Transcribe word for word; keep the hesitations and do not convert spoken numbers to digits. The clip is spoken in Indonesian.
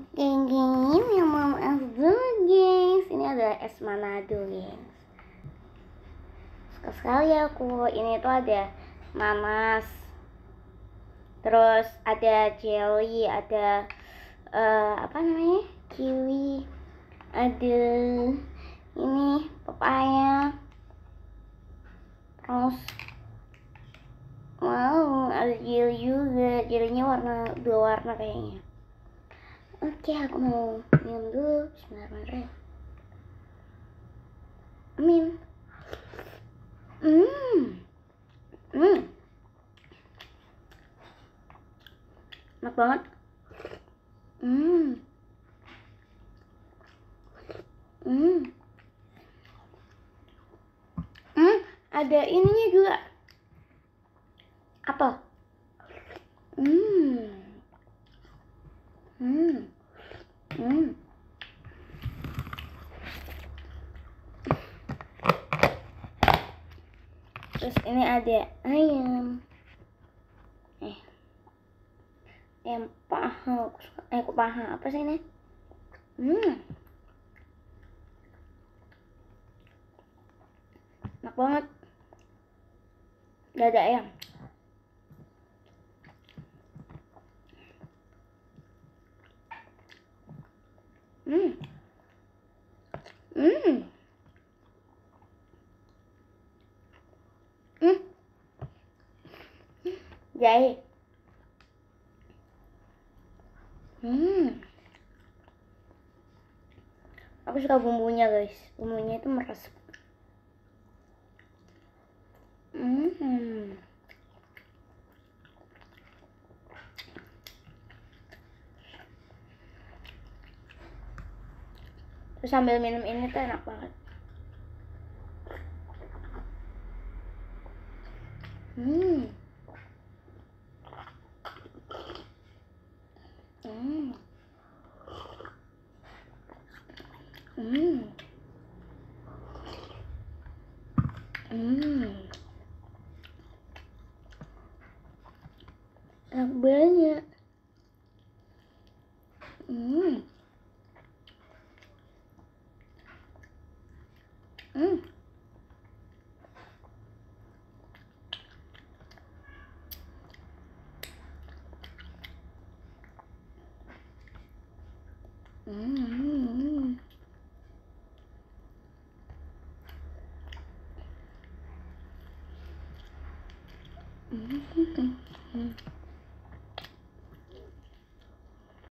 Geng geng, ini mom es dulu gengs. Ini adalah es Manado gengs. Suka sekali aku. Ini tuh ada nanas, terus ada jelly, ada uh, apa namanya, kiwi, ada ini pepaya, terus wow, ada jelly juga. Jellynya warna dua warna kayaknya. Oke, aku mau minum dulu. Bismillahirrahmanirrahim. Amin. Hmm. Hmm. Enak banget. Hmm. Hmm. Hmm. Ada ininya juga. Apa? Hmm. Hmm. Hmm. Terus ini ada ayam. Eh. Ayam paha. Eh, kok paha? Apa sih ini? Hmm. Enak banget. Dada ayam. Hmm. Hmm. Hmm. Jahe. Hmm. Aku suka bumbunya guys. Bumbunya itu meresap. Hmm. Terus sambil minum ini tuh enak banget. Hmm. Hmm. Hmm. Hmm. Enak banget. Hmm. Hmm. Hmm. Hmm. Hmm.